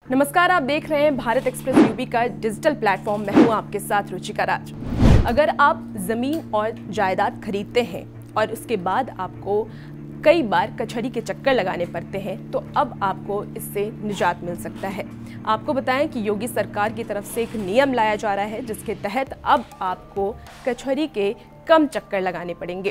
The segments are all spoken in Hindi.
नमस्कार, आप देख रहे हैं भारत एक्सप्रेस यूपी का डिजिटल प्लेटफॉर्म। मैं हूं आपके साथ रुचिका राज। अगर आप ज़मीन और जायदाद खरीदते हैं और उसके बाद आपको कई बार कचहरी के चक्कर लगाने पड़ते हैं तो अब आपको इससे निजात मिल सकता है। आपको बताएं कि योगी सरकार की तरफ से एक नियम लाया जा रहा है जिसके तहत अब आपको कचहरी के कम चक्कर लगाने पड़ेंगे।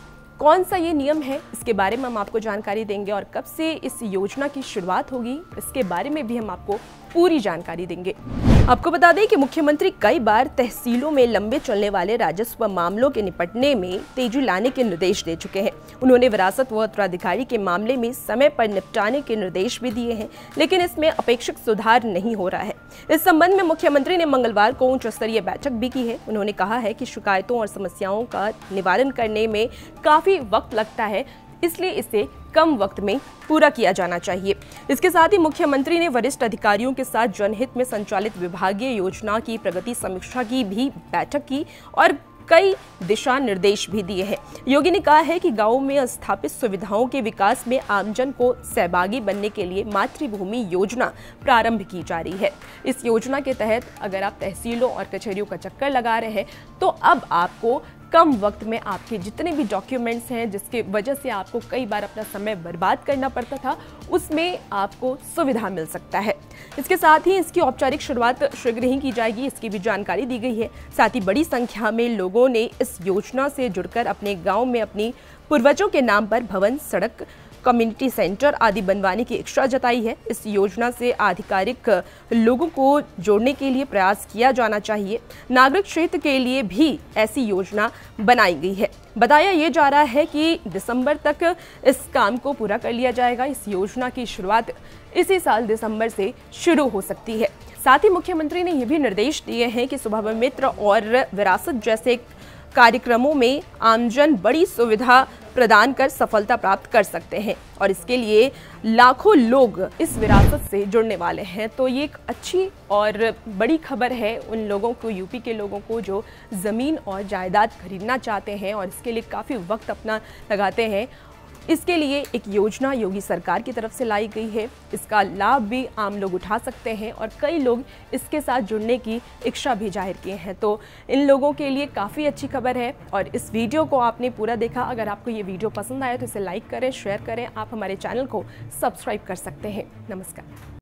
कौन सा ये नियम है, इसके बारे में हम आपको जानकारी देंगे और कब से इस योजना की शुरुआत होगी, इसके बारे में भी हम आपको पूरी जानकारी देंगे। आपको बता दें कि मुख्यमंत्री कई बार तहसीलों में लंबे चलने वाले राजस्व मामलों के निपटने में तेजी लाने के निर्देश दे चुके हैं। उन्होंने विरासत व उत्तराधिकारी के मामले में समय पर निपटाने के निर्देश भी दिए हैं, लेकिन इसमें अपेक्षित सुधार नहीं हो रहा है। इस संबंध में मुख्यमंत्री ने मंगलवार को उच्च स्तरीय बैठक भी की है। उन्होंने कहा है कि शिकायतों और समस्याओं का निवारण करने में काफी वक्त लगता है, इसलिए इसे कम वक्त में पूरा किया जाना चाहिए। इसके साथ ही मुख्यमंत्री ने वरिष्ठ अधिकारियों के साथ जनहित में संचालित विभागीय योजना की प्रगति समीक्षा की भी बैठक की और कई दिशा निर्देश भी दिए हैं। योगी ने कहा है कि गांवों में स्थापित सुविधाओं के विकास में आमजन को सहभागी बनने के लिए मातृभूमि योजना प्रारंभ की जा रही है। इस योजना के तहत अगर आप तहसीलों और कचहरियों का चक्कर लगा रहे हैं तो अब आपको कम वक्त में आपके जितने भी डॉक्यूमेंट्स हैं जिसके वजह से आपको कई बार अपना समय बर्बाद करना पड़ता था, उसमें आपको सुविधा मिल सकता है। इसके साथ ही इसकी औपचारिक शुरुआत शीघ्र ही की जाएगी, इसकी भी जानकारी दी गई है। साथ ही बड़ी संख्या में लोगों ने इस योजना से जुड़कर अपने गांव में अपनी पूर्वजों के नाम पर भवन, सड़क, कम्युनिटी सेंटर आदि बनवाने की इच्छा जताई है। इस योजना से आधिकारिक लोगों को जोड़ने के लिए प्रयास किया जाना चाहिए। नागरिक क्षेत्र के लिए भी ऐसी योजना बनाई गई है। बताया ये जा रहा है कि दिसंबर तक इस काम को पूरा कर लिया जाएगा। इस योजना की शुरुआत इसी साल दिसंबर से शुरू हो सकती है। साथ ही मुख्यमंत्री ने ये भी निर्देश दिए हैं कि सुभाष मित्र और विरासत जैसे कार्यक्रमों में आमजन बड़ी सुविधा प्रदान कर सफलता प्राप्त कर सकते हैं और इसके लिए लाखों लोग इस विरासत से जुड़ने वाले हैं। तो ये एक अच्छी और बड़ी खबर है उन लोगों को, यूपी के लोगों को जो ज़मीन और जायदाद खरीदना चाहते हैं और इसके लिए काफ़ी वक्त अपना लगाते हैं। इसके लिए एक योजना योगी सरकार की तरफ से लाई गई है। इसका लाभ भी आम लोग उठा सकते हैं और कई लोग इसके साथ जुड़ने की इच्छा भी जाहिर किए हैं। तो इन लोगों के लिए काफ़ी अच्छी खबर है और इस वीडियो को आपने पूरा देखा। अगर आपको ये वीडियो पसंद आया तो इसे लाइक करें, शेयर करें। आप हमारे चैनल को सब्सक्राइब कर सकते हैं। नमस्कार।